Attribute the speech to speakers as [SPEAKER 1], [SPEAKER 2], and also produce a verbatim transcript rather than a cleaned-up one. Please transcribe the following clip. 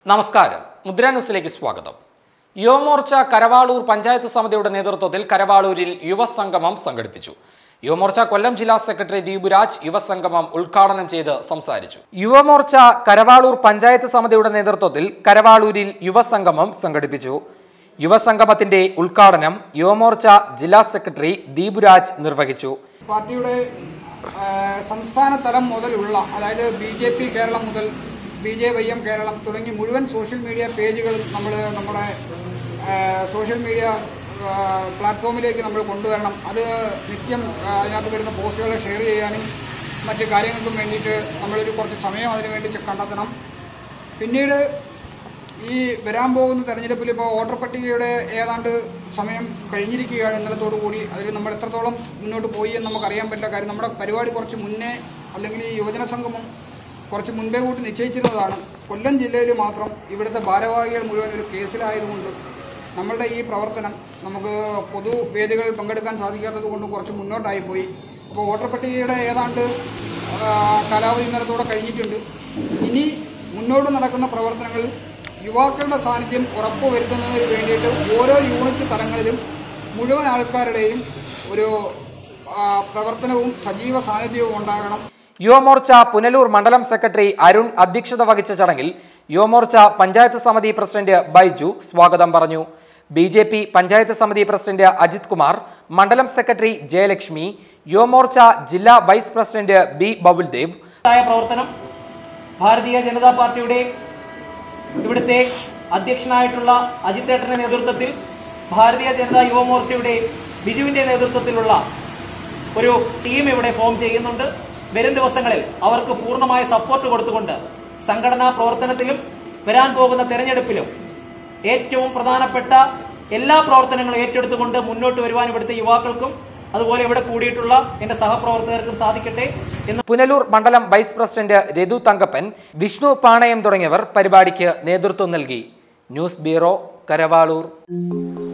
[SPEAKER 1] നമസ്കാരം. മുദ്ര ന്യൂസിലേക്ക് സ്വാഗതം. യുവമോർച്ച കരവാളൂർ പഞ്ചായത്ത് സമിതിയുടെ നേതൃത്വത്തിൽ കരവാളൂരിൽ യുവസംഗമം സംഘടിപ്പിച്ചു. യുവമോർച്ച കൊല്ലം ജില്ലാ സെക്രട്ടറി ദീപുരാജ് യുവസംഗമം ഉദ്ഘാടനം ചെയ്ത് സംസാരിച്ചു. യുവമോർച്ച കരവാളൂർ പഞ്ചായത്ത് സമിതിയുടെ നേതൃത്വത്തിൽ കരവാളൂരിൽ യുവസംഗമം സംഘടിപ്പിച്ചു. യുവസംഗമത്തിന്റെ ഉദ്ഘാടനം യുവമോർച്ച ജില്ലാ സെക്രട്ടറി ദീപുരാജ് നിർവഹിച്ചു.
[SPEAKER 2] പാർട്ടിയുടെ സംസ്ഥാന തലം മുതലുള്ള അതായത് ബി ജെ പി കേരളം മുതൽ B J Y M Keralam തുടങ്ങി മുഴുവൻ സോഷ്യൽ മീഡിയ പേജുകളും നമ്മൾ നമ്മുടെ സോഷ്യൽ മീഡിയ പ്ലാറ്റ്ഫോമിലേക്ക് നമ്മൾ കൊണ്ടുവരണം. അത് നിത്യം അതിനകത്ത് വരുന്ന പോസ്റ്റുകൾ ഷെയർ ചെയ്യാനും മറ്റ് കാര്യങ്ങൾക്കും വേണ്ടിയിട്ട് നമ്മളൊരു കുറച്ച് സമയം അതിനു വേണ്ടി കണ്ടെത്തണം. പിന്നീട് ഈ വരാൻ പോകുന്ന തെരഞ്ഞെടുപ്പിൽ ഇപ്പോൾ വോട്ടർ പട്ടികയുടെ ഏതാണ്ട് സമയം കഴിഞ്ഞിരിക്കുകയാണ് ഇന്നലത്തോടു കൂടി. അതിൽ നമ്മൾ എത്രത്തോളം മുന്നോട്ട് പോയി എന്ന് നമുക്കറിയാൻ പറ്റില്ല. കാര്യം നമ്മുടെ പരിപാടി കുറച്ച് മുന്നേ അല്ലെങ്കിൽ ഈ യുവജന സംഗമം കുറച്ച് മുൻപേ കൂട്ടി നിശ്ചയിച്ചിരുന്നതാണ്. കൊല്ലം ജില്ലയിൽ മാത്രം ഇവിടുത്തെ ഭാരവാഹികൾ മുഴുവൻ ഒരു കേസിലായതുകൊണ്ട് നമ്മളുടെ ഈ പ്രവർത്തനം നമുക്ക് പൊതുവേദികളിൽ പങ്കെടുക്കാൻ സാധിക്കാത്തത് കൊണ്ട് കുറച്ച് മുന്നോട്ടായിപ്പോയി. അപ്പോൾ വോട്ടർ പട്ടികയുടെ ഏതാണ്ട് കാലാവധി ഇന്നലത്തോടെ കഴിഞ്ഞിട്ടുണ്ട്. ഇനി മുന്നോട്ട് നടക്കുന്ന പ്രവർത്തനങ്ങളിൽ യുവാക്കളുടെ സാന്നിധ്യം ഉറപ്പുവരുത്തുന്നതിന് വേണ്ടിയിട്ട് ഓരോ യൂണിറ്റ് തലങ്ങളിലും മുഴുവൻ ആൾക്കാരുടെയും ഒരു പ്രവർത്തനവും സജീവ സാന്നിധ്യവും ഉണ്ടാകണം.
[SPEAKER 1] യുവമോർച്ച പുനലൂർ മണ്ഡലം സെക്രട്ടറി അരുൺ അധ്യക്ഷത വഹിച്ച ചടങ്ങിൽ യുവമോർച്ച പഞ്ചായത്ത് സമിതി പ്രസിഡന്റ് ബൈജു സ്വാഗതം പറഞ്ഞു. ബി ജെ പി പഞ്ചായത്ത് സമിതി പ്രസിഡന്റ് അജിത് കുമാർ, മണ്ഡലം സെക്രട്ടറി ജയലക്ഷ്മി, യുവമോർച്ച ജില്ലാ വൈസ് പ്രസിഡന്റ് ബി ബബുൽദേവ്
[SPEAKER 3] പ്രവർത്തനം ഭാരതീയ ജനതാ പാർട്ടിയുടെ ഇവിടുത്തെ അധ്യക്ഷനായിട്ടുള്ള അജിത്തേട്ടന്റെ നേതൃത്വത്തിൽ ഭാരതീയ ജനതാ യുവമോർച്ചയുടെ ബിജുവിന്റെ നേതൃത്വത്തിലുള്ള ഒരു ടീം ഇവിടെ ഫോം ചെയ്യുന്നുണ്ട്. വരും ദിവസങ്ങളിൽ അവർക്ക് പൂർണ്ണമായ സപ്പോർട്ട് കൊടുത്തുകൊണ്ട് സംഘടനാ പ്രവർത്തനത്തിലും വരാൻ പോകുന്ന തെരഞ്ഞെടുപ്പിലും ഏറ്റവും പ്രധാനപ്പെട്ട എല്ലാ പ്രവർത്തനങ്ങളും ഏറ്റെടുത്തുകൊണ്ട് മുന്നോട്ട് വരുവാൻ ഇവിടുത്തെ യുവാക്കൾക്കും അതുപോലെ ഇവിടെ കൂടിയിട്ടുള്ള എന്റെ സഹപ്രവർത്തകർക്കും സാധിക്കട്ടെ എന്ന്
[SPEAKER 1] പുനലൂർ മണ്ഡലം വൈസ് പ്രസിഡന്റ് രഘു തങ്കപ്പൻ, വിഷ്ണു പാണയം തുടങ്ങിയവർ പരിപാടിക്ക് നേതൃത്വം നൽകി. News bureau, Karavaloor.